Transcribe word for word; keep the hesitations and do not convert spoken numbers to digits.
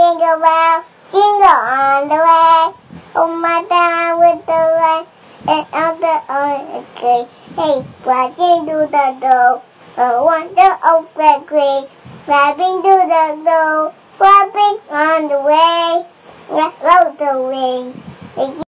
jingle bell, jingle on the way. Oh my God, with the light and out the on the tree. Hey, flying to the door, a wonder of red green. Flapping to the door, flapping on the way. Roll the wings.